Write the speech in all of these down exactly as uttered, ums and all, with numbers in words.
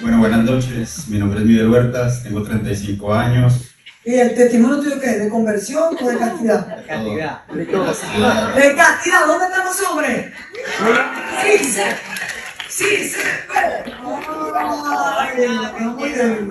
Bueno, buenas noches. Mi nombre es Miguel Huertas, tengo treinta y cinco años. ¿Y el testimonio tuyo qué? ¿De conversión o de castidad? De Castidad. De castidad. ¿De castidad? ¿Dónde están los hombres? Sí, sí. Sí, sí. Ay, muy débil.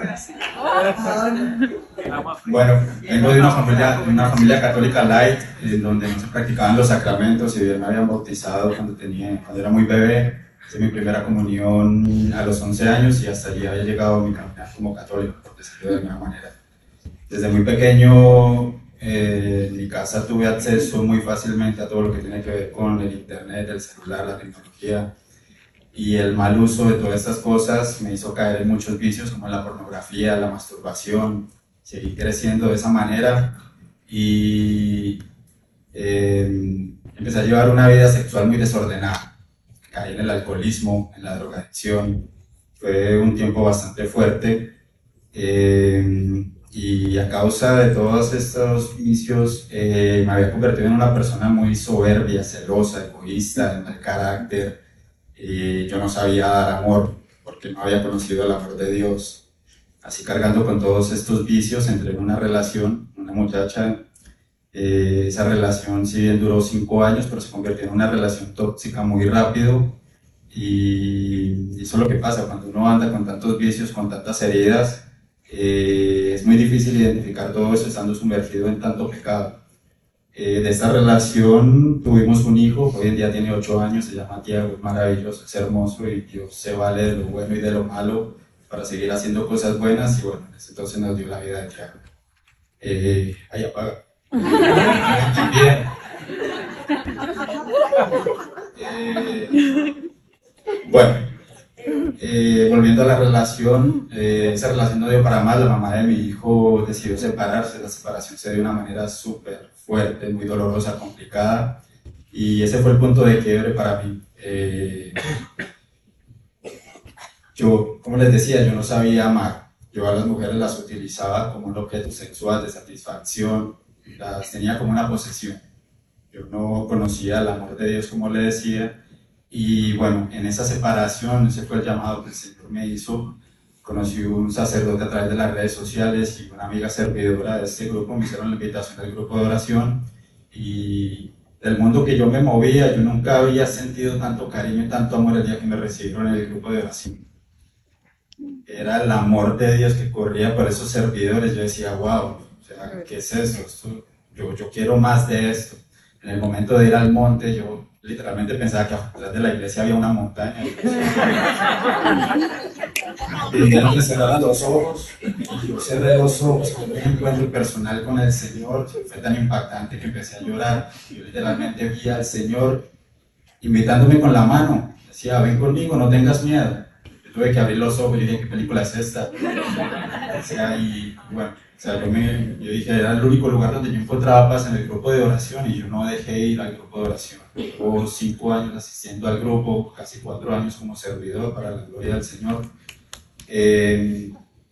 Bueno, vengo de una familia, de una familia católica light, en donde no se practicaban los sacramentos y bien me habían bautizado cuando, tenía, cuando era muy bebé. Hice mi primera comunión a los once años y hasta allí había llegado mi caminar como católico, por decirlo de alguna manera. Desde muy pequeño eh, en mi casa tuve acceso muy fácilmente a todo lo que tiene que ver con el internet, el celular, la tecnología, y el mal uso de todas estas cosas me hizo caer en muchos vicios como la pornografía, la masturbación. Seguí creciendo de esa manera y eh, empecé a llevar una vida sexual muy desordenada. Caí en el alcoholismo, en la drogadicción. Fue un tiempo bastante fuerte. Eh, y a causa de todos estos vicios eh, me había convertido en una persona muy soberbia, celosa, egoísta, de mal carácter. Eh, yo no sabía dar amor porque no había conocido el amor de Dios. Así, cargando con todos estos vicios, entré en una relación, una muchacha. Eh, esa relación, si bien duró cinco años, pero se convirtió en una relación tóxica muy rápido. Y eso es lo que pasa cuando uno anda con tantos vicios, con tantas heridas. Eh, es muy difícil identificar todo eso estando sumergido en tanto pecado. Eh, de esta relación tuvimos un hijo, hoy en día tiene ocho años, se llama Tiago, es maravilloso, es hermoso y Dios se vale de lo bueno y de lo malo para seguir haciendo cosas buenas, y bueno, entonces nos dio la vida de Tiago. Eh, ahí apaga. También. Eh, bueno. Eh, volviendo a la relación, eh, esa relación no dio para más. La mamá de mi hijo decidió separarse. La separación se dio de una manera súper fuerte, muy dolorosa, complicada, y ese fue el punto de quiebre para mí. Eh, yo, como les decía, yo no sabía amar. Yo a las mujeres las utilizaba como un objeto sexual de satisfacción, las tenía como una posesión. Yo no conocía el amor de Dios, como le decía. Y bueno, en esa separación, ese fue el llamado que el Señor me hizo. Conocí un sacerdote a través de las redes sociales y una amiga servidora de este grupo me hicieron la invitación al grupo de oración. Y del mundo que yo me movía, yo nunca había sentido tanto cariño y tanto amor el día que me recibieron en el grupo de oración. Era el amor de Dios que corría por esos servidores. Yo decía, wow, o sea, ¿qué es eso? Esto, yo, yo quiero más de esto. En el momento de ir al monte, yo literalmente pensaba que atrás de la iglesia había una montaña. Y dijeron que cerrara los ojos, y yo cerré los ojos, tuve un encuentro personal con el Señor. Fue tan impactante que empecé a llorar. Yo literalmente vi al Señor invitándome con la mano. Decía, ven conmigo, no tengas miedo. Yo tuve que abrir los ojos y dije, ¿qué película es esta? O sea, y bueno, o sea, yo, me, yo dije, era el único lugar donde yo encontraba paz, en el grupo de oración, y yo no dejé ir al grupo de oración. Llevo cinco años asistiendo al grupo, casi cuatro años como servidor para la gloria del Señor. Eh,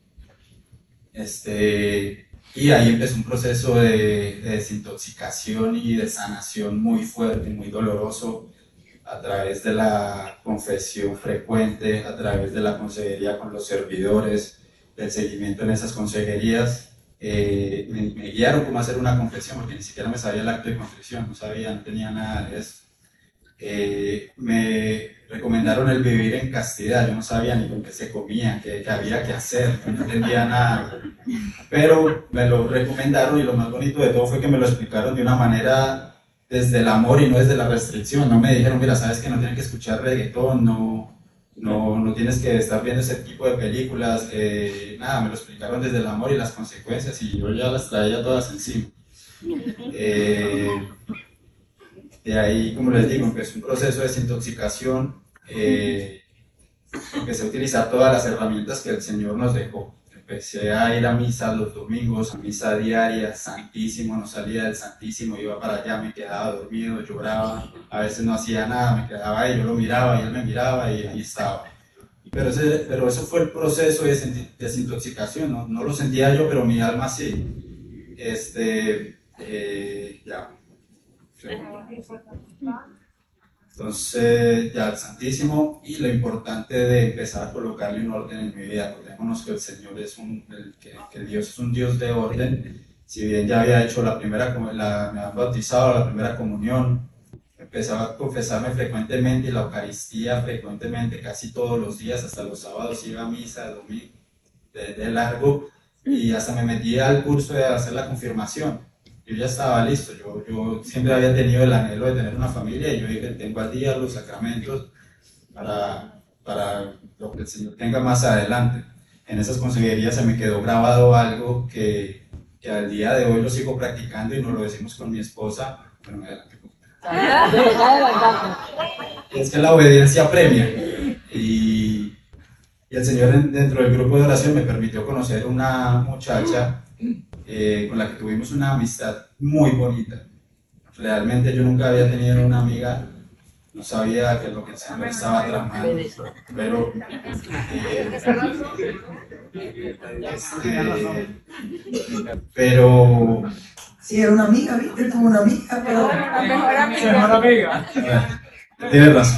este, y ahí empezó un proceso de, de desintoxicación y de sanación muy fuerte, muy doloroso, a través de la confesión frecuente, a través de la consejería con los servidores, del seguimiento en esas consejerías. Eh, me, me guiaron cómo hacer una confesión, porque ni siquiera me sabía el acto de contrición, no sabía, no tenía nada de eso. Eh, me recomendaron el vivir en castidad. Yo no sabía ni con qué se comía, qué, qué había que hacer, no entendía nada, pero me lo recomendaron, y lo más bonito de todo fue que me lo explicaron de una manera desde el amor y no desde la restricción. No me dijeron, mira, sabes que no tienes que escuchar reggaetón, no, no, no tienes que estar viendo ese tipo de películas, eh, nada, me lo explicaron desde el amor y las consecuencias, y yo ya las traía todas encima. Eh, de ahí, como les digo, empezó un proceso de desintoxicación. eh, empecé a utilizar todas las herramientas que el Señor nos dejó. Empecé a ir a misa los domingos, a misa diaria, Santísimo, no salía del Santísimo, iba para allá, me quedaba dormido, lloraba, a veces no hacía nada, me quedaba ahí, yo lo miraba y él me miraba y ahí estaba. Pero, ese, pero eso fue el proceso de desintoxicación, ¿no? No lo sentía yo, pero mi alma sí. Este, eh, ya. Entonces, ya el Santísimo, y lo importante de empezar a colocarle un orden en mi vida. Acordémonos que el Señor es un, el, que, que Dios es un Dios de orden. Si bien ya había hecho la primera, la, me habían bautizado, la primera comunión, empezaba a confesarme frecuentemente y la Eucaristía frecuentemente, casi todos los días, hasta los sábados iba a misa, domingo, de, de largo, y hasta me metí al curso de hacer la confirmación. Yo ya estaba listo, yo, yo siempre había tenido el anhelo de tener una familia y yo dije, tengo al día los sacramentos para, para lo que el Señor tenga más adelante. En esas consejerías se me quedó grabado algo que, que al día de hoy lo sigo practicando y nos lo decimos con mi esposa. Bueno, me adelanté. Es que la obediencia premia y, y el Señor dentro del grupo de oración me permitió conocer una muchacha eh, con la que tuvimos una amistad muy bonita. Realmente yo nunca había tenido una amiga, no sabía que lo que el Señor estaba tramando, pero eh, este, pero Sí, era una amiga, ¿viste? Tuvo una amiga, pero... La mejor amiga. Mejor amiga. Bueno, tienes razón.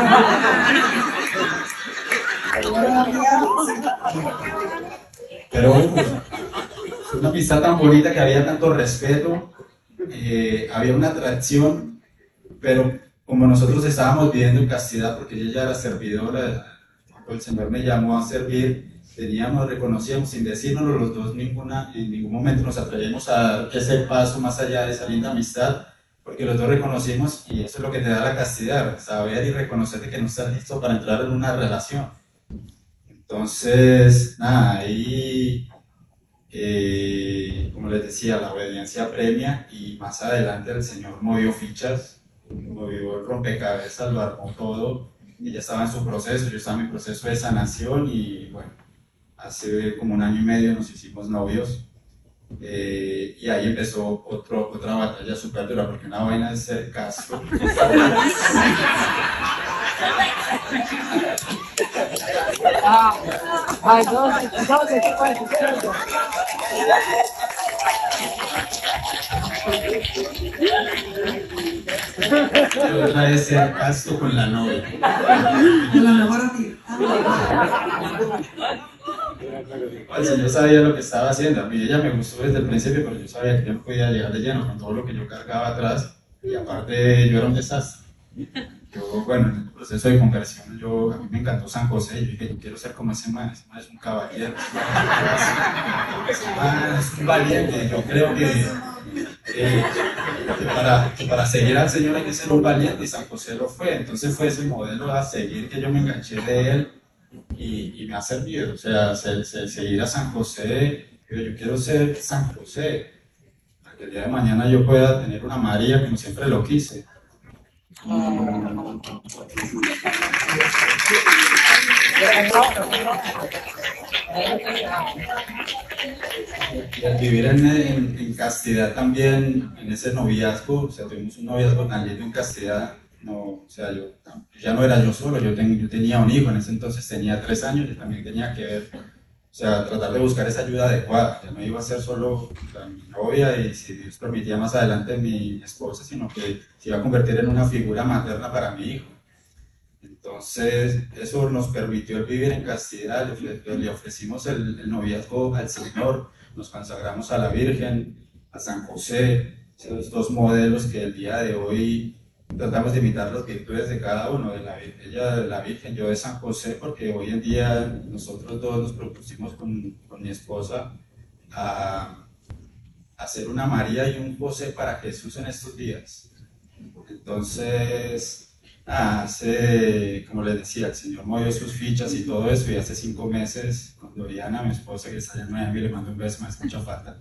Pero fue una amistad tan bonita que había tanto respeto, eh, había una atracción, pero como nosotros estábamos viviendo en castidad, porque ella ya era servidora, el Señor me llamó a servir, teníamos, reconocíamos sin decirnos los dos, ninguna, en ningún momento nos atrevimos a dar ese paso más allá de esa linda amistad, porque los dos reconocimos, y eso es lo que te da la castidad, saber y reconocer que no estás listo para entrar en una relación. Entonces, nada, ahí, eh, como les decía, la obediencia premia, y más adelante el Señor movió fichas, movió el rompecabezas, lo armó todo. Ella estaba en su proceso, yo estaba en mi proceso de sanación y bueno, hace como un año y medio nos hicimos novios eh, y ahí empezó otro, otra batalla súper dura porque una vaina es ser caso. Ay, doce, doce, cincuenta. Otra es ser casto con la novia. Con la mejor amiga. El Señor sabía lo que estaba haciendo. A mí ella me gustó desde el principio, pero yo sabía que yo no podía llegar de lleno con todo lo que yo cargaba atrás. Y aparte, yo era un desastre. Yo, bueno, en el proceso de conversión, yo, a mí me encantó San José. Yo dije, yo quiero ser como ese man. Ese man es un caballero. Ese man es un valiente. Yo creo que, eh, que, para, que para seguir al Señor hay que ser un valiente. Y San José lo fue. Entonces fue ese modelo a seguir que yo me enganché de él. Y, y me ha servido, o sea, se, se, seguir a San José. Yo, yo quiero ser San José, para que el día de mañana yo pueda tener una María como siempre lo quise. Y al vivir en, en, en castidad también, en ese noviazgo, o sea, tuvimos un noviazgo tan lindo en castidad. No, o sea, yo, ya no era yo solo, yo, ten, yo tenía un hijo, en ese entonces tenía tres años, yo también tenía que ver, o sea, tratar de buscar esa ayuda adecuada. Ya no iba a ser solo la, mi novia y si Dios permitía más adelante mi esposa, sino que se iba a convertir en una figura materna para mi hijo. Entonces, eso nos permitió el vivir en castidad, le, le ofrecimos el, el noviazgo al Señor, nos consagramos a la Virgen, a San José, esos dos modelos que el día de hoy tratamos de imitar las virtudes de cada uno, de la, ella de la Virgen, yo de San José, porque hoy en día nosotros dos nos propusimos con, con mi esposa a, a hacer una María y un José para Jesús en estos días. Entonces, hace, como les decía, el Señor movió sus fichas y todo eso, y hace cinco meses, con Doriana, mi esposa que está allá en Miami, le mando un beso, me hace mucha falta.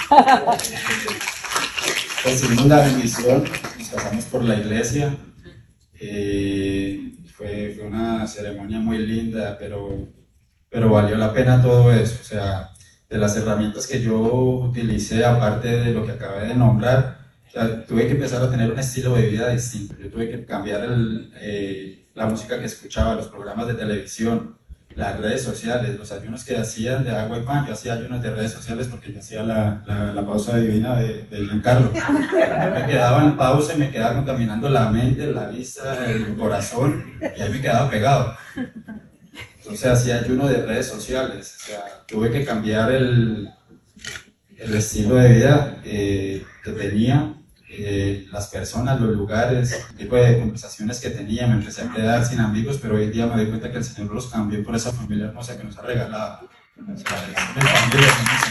Recibimos la bendición, nos casamos por la iglesia, eh, fue, fue una ceremonia muy linda, pero, pero valió la pena todo eso. O sea, de las herramientas que yo utilicé, aparte de lo que acabé de nombrar, o sea, tuve que empezar a tener un estilo de vida distinto. Yo tuve que cambiar el, eh, la música que escuchaba, los programas de televisión, las redes sociales, los ayunos que hacían de agua y pan. Yo hacía ayunos de redes sociales porque yo hacía la, la, la pausa divina de, de Giancarlo. Me quedaba en pausa y me quedaba contaminando la mente, la vista, el corazón, y ahí me quedaba pegado. Entonces hacía ayuno de redes sociales. O sea, tuve que cambiar el, el estilo de vida eh, que tenía. Eh, las personas, los lugares, el tipo de conversaciones que tenía. Me empecé a quedar sin amigos, pero hoy en día me doy cuenta que el Señor los cambió por esa familia hermosa que nos ha regalado. O sea, me cambió,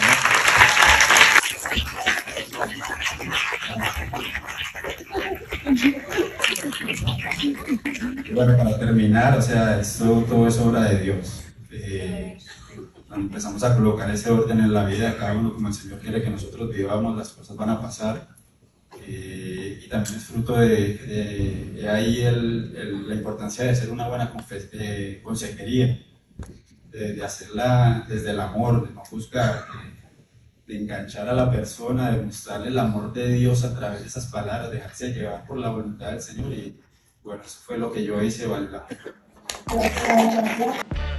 y bueno, para terminar, o sea, esto todo es obra de Dios. Eh, cuando empezamos a colocar ese orden en la vida de cada uno como el Señor quiere que nosotros vivamos, las cosas van a pasar. Eh, y también es fruto de, de, de ahí el, el, la importancia de hacer una buena eh, consejería, de, de hacerla desde el amor, de no juzgar, de, de enganchar a la persona, de mostrarle el amor de Dios a través de esas palabras, dejarse llevar por la voluntad del Señor. Y bueno, eso fue lo que yo hice, vale la pena.